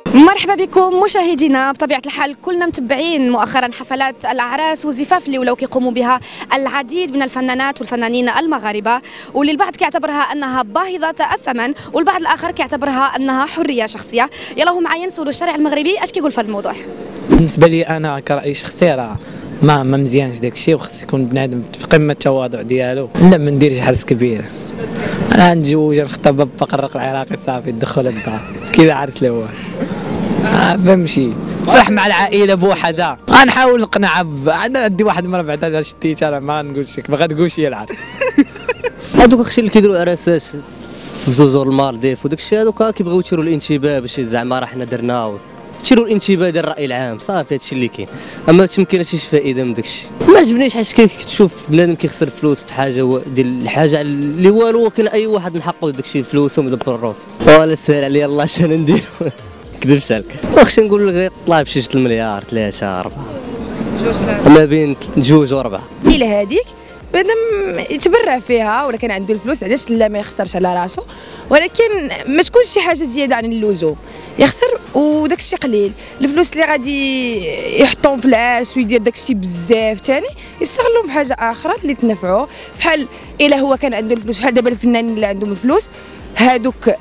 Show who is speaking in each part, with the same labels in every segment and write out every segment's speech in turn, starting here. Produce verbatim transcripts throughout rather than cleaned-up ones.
Speaker 1: مرحبا بكم مشاهدينا. بطبيعة الحال كلنا متبعين مؤخرا حفلات الأعراس والزفاف اللي ولاو كيقوموا بها العديد من الفنانات والفنانين المغاربة، واللي البعض كيعتبرها أنها باهظة الثمن والبعض الآخر كيعتبرها أنها حرية شخصية. يلا هو معايا نسولوا الشارع المغربي اش كيقول في هذا الموضوع.
Speaker 2: بالنسبة لي أنا كرأي شخصي راه ما ما مزيانش داك الشيء، وخص يكون بنادم في قمة التواضع ديالو. لا ما نديرش حرس كبير، انا نتزوج نخطب بقرق العراقي صافي ندخل الدار كذا عرس الاول. آه فهمتي، فرح مع العائله بوحدها. غنحاول نقنعها. انا عندي واحد المره بعدا شديت انا ما نقولش لك، ما غتقولش هي العرس.
Speaker 3: هذوك الشيء اللي كيديروا عراسات في زوزور المالديف وداك الشيء، هذوك كيبغيو يثيروا الانتباه باش زعما راه حنا درناه، تيروا الانتباه ديال الراي العام صافي. هادشي اللي كاين، اما تمكن شي فائده من داكشي. ما عجبنيش حيت كتشوف بنادم كيخسر فلوس في حاجه ديال الحاجه اللي والو، ولكن اي واحد نحقوا داكشي الفلوس ومدبر الروس. ولا سهل عليا الله اش انا ندير. كذبش عليك، واخا نقول لك غير طلع بشي جوج المليار ثلاثه اربعه ما بين جوج وربعه.
Speaker 4: الى هذيك بنادم يتبرع فيها ولا كان عنده الفلوس، علاش لا ما يخسرش على راسو، ولكن ما تكونش شي حاجه زياده عن اللزوم. يخسر وداك الشيء قليل. الفلوس اللي غادي يحطهم في العرس ويدير داك الشيء بزاف ثاني يستغلهم في حاجه اخرى اللي تنفعوه. بحال الا هو كان عنده الفلوس، بحال دابا الفنانين اللي عندهم الفلوس هادوك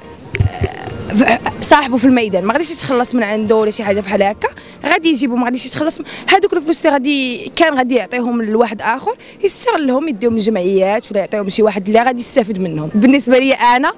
Speaker 4: صاحبه في الميدان ما غاديش يتخلص من عنده ولا شي حاجه بحال هكا، غادي يجيبو ما غاديش يتخلص. هذوك الفلوس اللي غادي كان غادي يعطيهم لواحد اخر يستغلهم، يديهم للجمعيات ولا يعطيهم شي واحد اللي غادي يستافد منهم. بالنسبه لي انا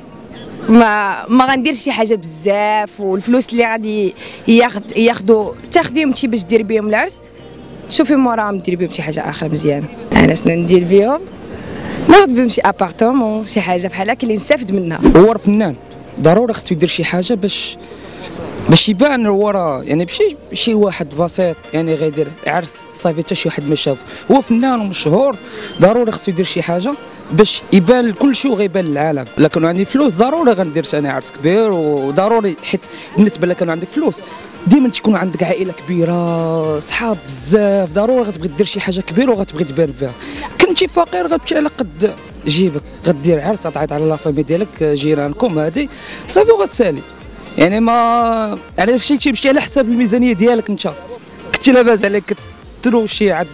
Speaker 4: ما ما غنديرش شي حاجه بزاف، والفلوس اللي غادي ياخذ ياخذوا تاخذيهم شي باش دير بهم العرس، شوفي موراهم دير بهم شي حاجه اخرى مزيانه. انا شنو ندير بهم؟ ناخذ بهم شي ابارتومون شي حاجه بحال هكا اللي نستافد منها.
Speaker 5: هو الفنان ضروري خصو يدير شي حاجه باش باش يبان هو راه يعني بشي شي واحد بسيط يعني غيدير عرس صافي حتى شي واحد ما شاف. هو فنان ومشهور ضروري خصو يدير شي حاجه باش يبان لكل شيء وغيبان للعالم. الا كانوا عندي فلوس ضروري غندير انا عرس كبير، وضروري حيت بالنسبه الا كانوا عندك فلوس ديما تكون عندك عائله كبيره صحاب بزاف، ضروري غتبغي دير شي حاجه كبيره وغتبغي تبان بها. كنتي فقير غتمشي على قد جيبك، غدير عرس تعيط على لافامي ديالك جيرانكم هادي صافي وغتسالي. يعني ما على يعني شي تيمشي على حساب الميزانيه ديالك. انت كنتي لاباس عليك تروح شي عاد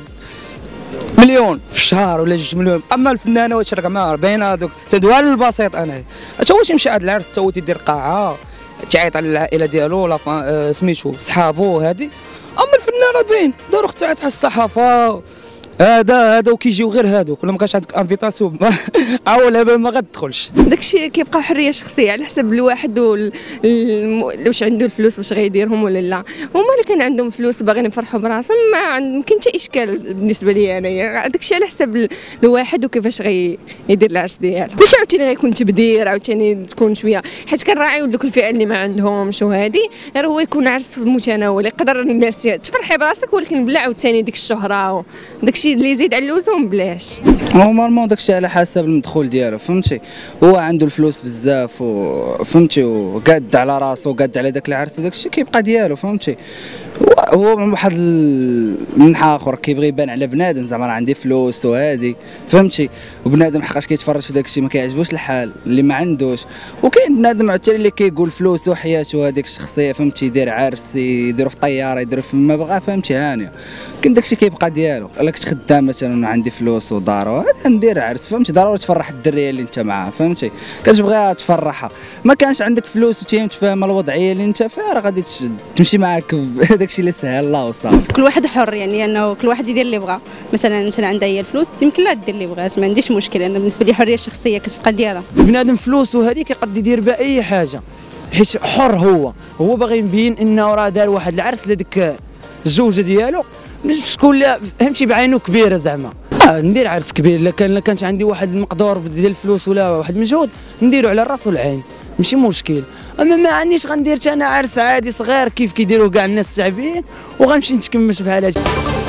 Speaker 5: مليون في الشهر ولا جوج مليون، اما الفنانه واش راه ما باينه هذوك تدوار البسيط. انا حتى هو تيمشي عاد العرس حتى هو تيدير قاعه تعيط على العائله ديالو ولا آه سميتو صحابو هادي. اما الفنانه باين ضروري تعيط على الصحافه هذا هذا وكيجيو غير هذوك، ولا ما كانش عندك انفيتاسيون عاول ما غتدخلش.
Speaker 4: داكشي كيبقى حريه شخصيه على حسب الواحد وال... واش عنده الفلوس باش غيديرهم ولا لا. هما اللي كان عندهم فلوس باغيين يفرحوا براسهم ما يمكن حتى اشكال بالنسبه لي انايا. داكشي على حسب الواحد وكيفاش غيدير العرس ديالو. ماشي عاوتاني غيكون تبذير، عاوتاني تكون شويه حيت كنراعيو دوك الفئه اللي ما عندهمش وهادي، غير هو يكون عرس متناول يقدر الناس تفرحي براسك، ولكن بلا عاوتاني ديك الشهره وداكشي اللي يزيد على اللزوم بلاش.
Speaker 6: نورمالمون داكشي على حسب المدخول ديالو فهمتي. هو عنده الفلوس بزاف وفهمتي وقاد على راسو وقاد على داك العرس وداكشي كيبقى ديالو فهمتي. هو من واحد المنحى اخر كيبغي يبان على بنادم زعما راه عندي فلوس وهادي فهمتي، وبنادم حقاش كيتفرج في داكشي ما كيعجبوش الحال اللي ما عندوش. وكاين بنادم عاوتاني اللي كيقول فلوس وحياته هذيك الشخصيه فهمتي، يدير عرس يديرو في طياره يديرو في ما بغا فهمتي هانيه. كاين داكشي كيبقى ديالو. الا كنت خدام مثلا عندي فلوس ودار ندير عرس فهمتي، ضروري تفرح الدريه اللي انت معاها فهمتي، كتبغيها تفرحها. ما كانش عندك فلوس وتيهم تفهم الوضعيه اللي انت فيها راه غادي تمشي معاك داكشي اللي سهل الله وصافي.
Speaker 7: كل واحد حر يعني انه كل واحد يدير اللي بغا. مثلا انت عندها هي الفلوس يمكن لا دير اللي بغات، ما عنديش مشكل. انا بالنسبه لي الحريه الشخصيه كتبقى ديالها.
Speaker 2: بنادم فلوس وهذه كيقد يدير بها اي حاجه حيت حر. هو هو باغي يبين انه راه دار واحد العرس لديك الزوجه ديالو باش تكون لا فهمتي بعينو كبيره زعما. اه ندير عرس كبير. الا كان الا كانت عندي واحد المقدور ديال الفلوس ولا واحد المجهود نديرو على الراس والعين ماشي مشكل. اما ما عنديش غندير انا عرس عادي صغير كيف كيديروا كاع الناس الشعبيين وغنمشي نتكمش بحال هادشي.